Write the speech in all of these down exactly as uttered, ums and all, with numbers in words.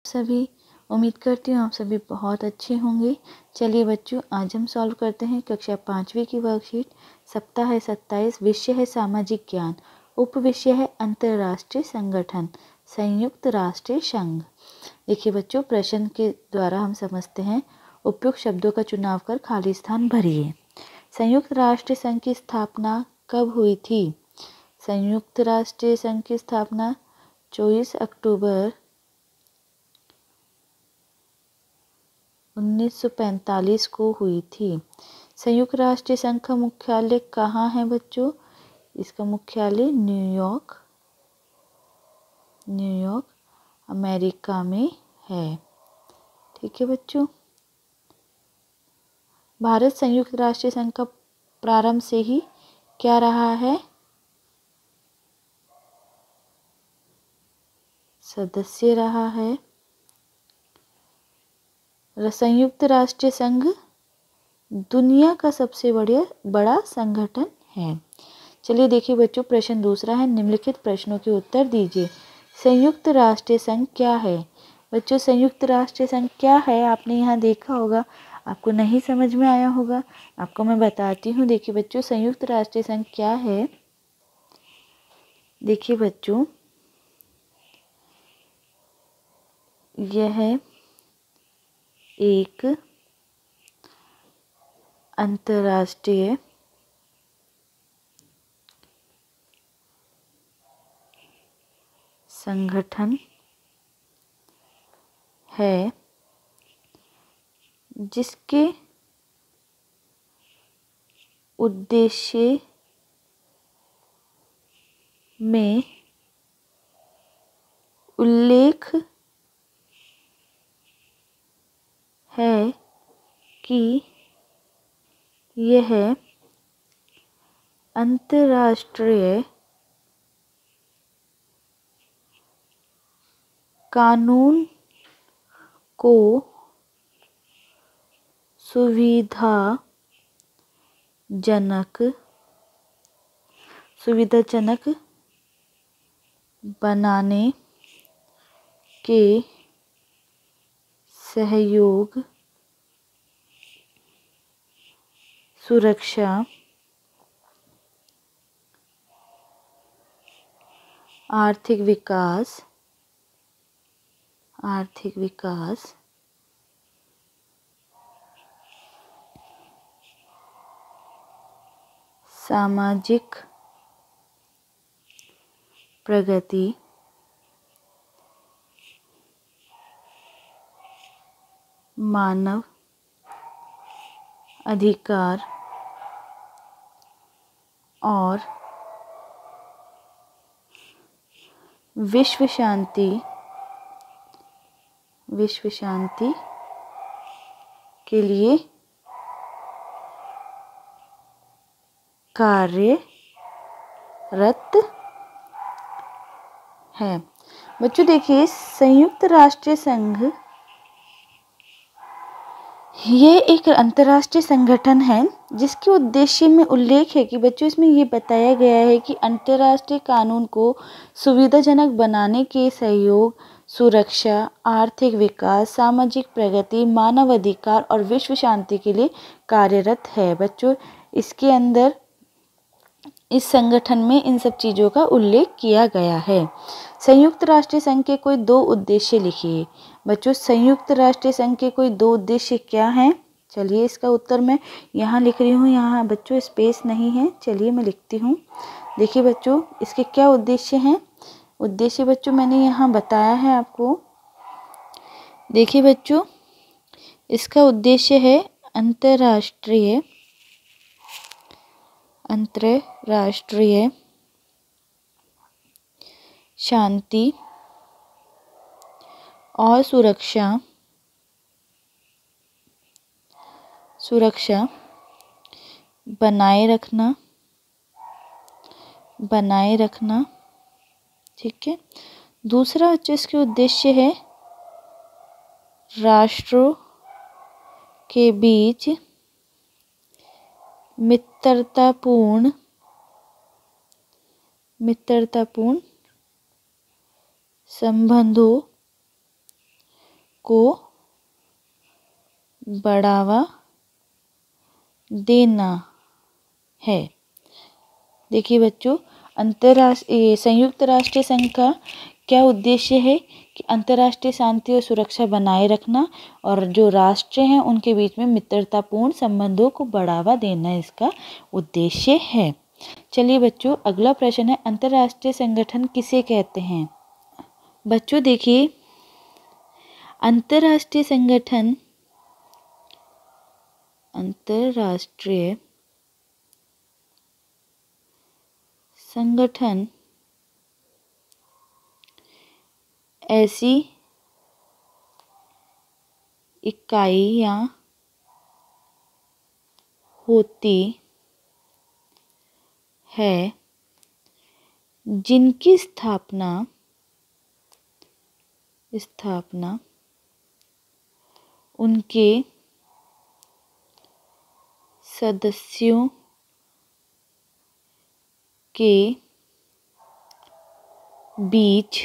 सभी उम्मीद करती हूँ आप सभी बहुत अच्छे होंगे। चलिए बच्चों, आज हम सॉल्व करते हैं कक्षा पाँचवीं की वर्कशीट। सप्ताह है सत्ताईस, विषय है सामाजिक ज्ञान, उप विषय है अंतर्राष्ट्रीय संगठन, संयुक्त राष्ट्र संघ। देखिए बच्चों, प्रश्न के द्वारा हम समझते हैं। उपयुक्त शब्दों का चुनाव कर खाली स्थान भरिए। संयुक्त राष्ट्र संघ की स्थापना कब हुई थी? संयुक्त राष्ट्र संघ की स्थापना चौबीस अक्टूबर उन्नीस सौ पैंतालीस को हुई थी। संयुक्त राष्ट्र संघ का मुख्यालय कहाँ है बच्चों? इसका मुख्यालय न्यूयॉर्क न्यूयॉर्क अमेरिका में है। ठीक है बच्चों। भारत संयुक्त राष्ट्र संघ का प्रारंभ से ही क्या रहा है? सदस्य रहा है। संयुक्त राष्ट्र संघ दुनिया का सबसे बड़े बड़ा संगठन है। चलिए देखिए बच्चों, प्रश्न दूसरा है, निम्नलिखित प्रश्नों के उत्तर दीजिए। संयुक्त राष्ट्र संघ क्या है? बच्चों, संयुक्त राष्ट्र संघ क्या है आपने यहाँ देखा होगा, आपको नहीं समझ में आया होगा, आपको मैं बताती हूँ। देखिए बच्चों, संयुक्त राष्ट्र संघ क्या है। देखिए बच्चों, यह एक अंतर्राष्ट्रीय संगठन है जिसके उद्देश्य में उल्लेख है कि यह अंतर्राष्ट्रीय कानून को सुविधाजनक सुविधाजनक बनाने के सहयोग, सुरक्षा, आर्थिक विकास आर्थिक विकास सामाजिक प्रगति, मानव अधिकार और विश्व शांति विश्व शांति के लिए कार्यरत है। बच्चों देखिए, संयुक्त राष्ट्र संघ ये एक अंतर्राष्ट्रीय संगठन है जिसके उद्देश्य में उल्लेख है कि बच्चों, इसमें ये बताया गया है कि अंतर्राष्ट्रीय कानून को सुविधाजनक बनाने के सहयोग, सुरक्षा, आर्थिक विकास, सामाजिक प्रगति, मानव अधिकार और विश्व शांति के लिए कार्यरत है। बच्चों, इसके अंदर इस संगठन में इन सब चीज़ों का उल्लेख किया गया है। संयुक्त राष्ट्र संघ के कोई दो उद्देश्य लिखिए। बच्चों, संयुक्त राष्ट्र संघ के कोई दो उद्देश्य क्या हैं? चलिए इसका उत्तर मैं यहाँ लिख रही हूँ। यहाँ बच्चों स्पेस नहीं है, चलिए मैं लिखती हूँ। देखिए बच्चों, इसके क्या उद्देश्य हैं? उद्देश्य बच्चों मैंने यहाँ बताया है आपको। देखिए बच्चों, इसका उद्देश्य है अंतर्राष्ट्रीय अंतर्राष्ट्रीय शांति और सुरक्षा सुरक्षा बनाए रखना बनाए रखना ठीक है। दूसरा बच्चों इसके उद्देश्य है राष्ट्रों के बीच मित्रतापूर्ण मित्रतापूर्ण संबंधों को बढ़ावा देना है। देखिए बच्चों, अंतर्राष्ट्रीय संयुक्त राष्ट्र संघ का क्या उद्देश्य है कि अंतर्राष्ट्रीय शांति और सुरक्षा बनाए रखना और जो राष्ट्र हैं उनके बीच में मित्रतापूर्ण संबंधों को बढ़ावा देना इसका उद्देश्य है। चलिए बच्चों, अगला प्रश्न है, अंतर्राष्ट्रीय संगठन किसे कहते हैं? बच्चों देखिए, अंतर्राष्ट्रीय संगठन अंतर्राष्ट्रीय संगठन ऐसी इकाइयां होती है जिनकी स्थापना स्थापना उनके सदस्यों के बीच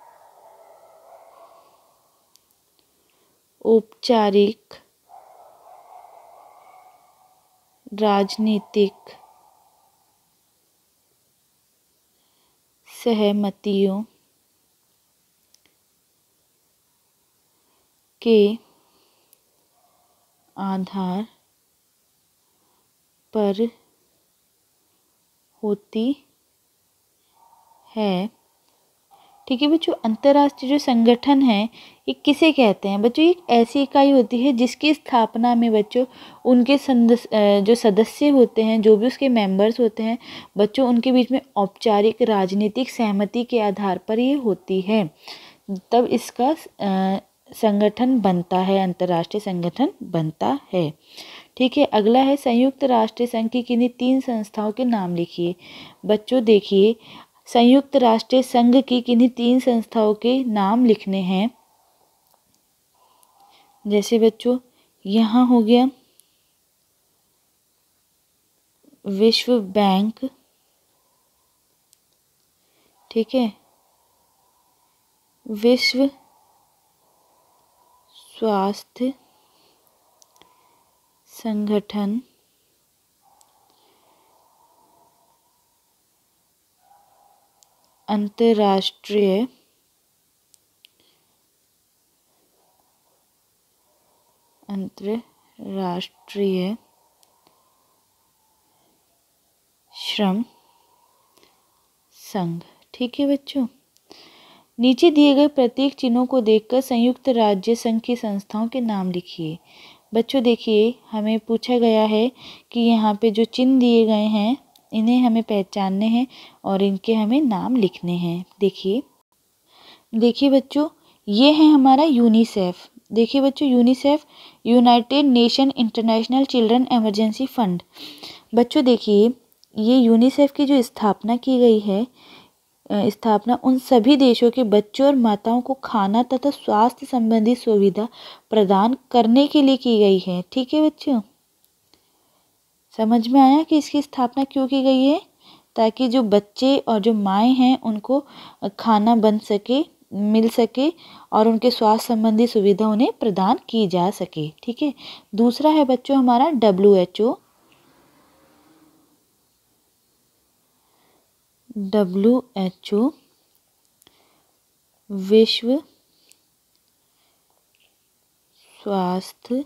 औपचारिक राजनीतिक सहमतियों के आधार पर होती है। ठीक है बच्चों, अंतर्राष्ट्रीय जो संगठन है ये किसे कहते हैं? बच्चों, एक ऐसी इकाई होती है जिसकी स्थापना में बच्चों उनके जो सदस्य होते हैं, जो भी उसके मेंबर्स होते हैं बच्चों, उनके बीच में औपचारिक राजनीतिक सहमति के आधार पर ये होती है, तब इसका संगठन बनता है, अंतर्राष्ट्रीय संगठन बनता है। ठीक है, अगला है, संयुक्त राष्ट्र संघ की किन्हीं तीन संस्थाओं के नाम लिखिए। बच्चों देखिए, संयुक्त राष्ट्र संघ की किन्हीं तीन संस्थाओं के नाम लिखने हैं। जैसे बच्चों यहाँ हो गया विश्व बैंक, ठीक है, विश्व स्वास्थ्य संगठन, अंतर्राष्ट्रीय अंतर्राष्ट्रीय श्रम संघ। ठीक है बच्चों, नीचे दिए गए प्रतीक चिन्हों को देखकर संयुक्त राज्य संघ की संस्थाओं के नाम लिखिए। बच्चों देखिए, हमें पूछा गया है कि यहाँ पे जो चिन्ह दिए गए हैं इन्हें हमें पहचानने हैं और इनके हमें नाम लिखने हैं। देखिए देखिए बच्चों, ये है हमारा यूनिसेफ। देखिए बच्चों, UNICEF united nation international children emergency fund. बच्चों देखिए, ये यूनिसेफ की जो स्थापना की गई है, स्थापना उन सभी देशों के बच्चों और माताओं को खाना तथा स्वास्थ्य संबंधी सुविधा प्रदान करने के लिए की गई है। ठीक है बच्चों, समझ में आया कि इसकी स्थापना क्यों की गई है? ताकि जो बच्चे और जो माएँ हैं उनको खाना बन सके, मिल सके और उनके स्वास्थ्य संबंधी सुविधा उन्हें प्रदान की जा सके। ठीक है, दूसरा है बच्चों हमारा W H O. W H O विश्व स्वास्थ्य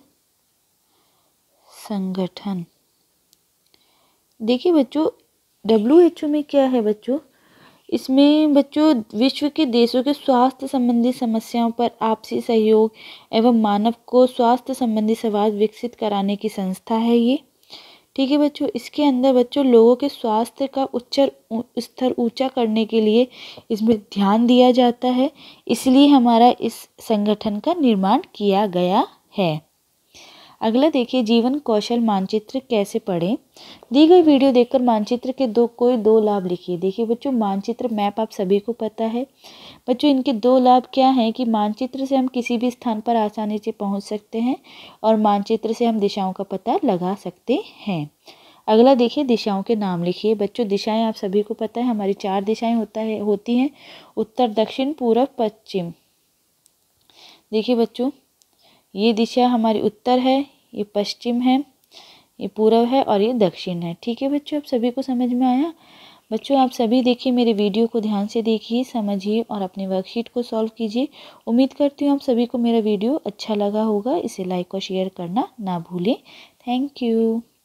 संगठन। देखिए बच्चों, डब्ल्यू एच ओ में क्या है बच्चों, इसमें बच्चों विश्व के देशों के स्वास्थ्य संबंधी समस्याओं पर आपसी सहयोग एवं मानव को स्वास्थ्य संबंधी संवाद विकसित कराने की संस्था है ये। ठीक है बच्चों, इसके अंदर बच्चों लोगों के स्वास्थ्य का उच्च स्तर ऊंचा करने के लिए इसमें ध्यान दिया जाता है, इसलिए हमारा इस संगठन का निर्माण किया गया है। अगला देखिए, जीवन कौशल मानचित्र कैसे पढ़ें। दी गई वीडियो देखकर मानचित्र के दो कोई दो लाभ लिखिए। देखिए बच्चों, मानचित्र मैप आप सभी को पता है। बच्चों इनके दो लाभ क्या हैं कि मानचित्र से हम किसी भी स्थान पर आसानी से पहुंच सकते हैं और मानचित्र से हम दिशाओं का पता लगा सकते हैं। अगला देखिए, दिशाओं के नाम लिखिए। बच्चों दिशाएं आप सभी को पता है, हमारी चार दिशाएं होता है होती हैं, उत्तर, दक्षिण, पूर्व, पश्चिम। देखिए बच्चों, ये दिशा हमारी उत्तर है, ये पश्चिम है, ये पूर्व है और ये दक्षिण है। ठीक है बच्चों, आप सभी को समझ में आया? बच्चों आप सभी देखिए, मेरे वीडियो को ध्यान से देखिए, समझिए और अपने वर्कशीट को सॉल्व कीजिए। उम्मीद करती हूँ आप सभी को मेरा वीडियो अच्छा लगा होगा। इसे लाइक और शेयर करना ना भूलें। Thank you.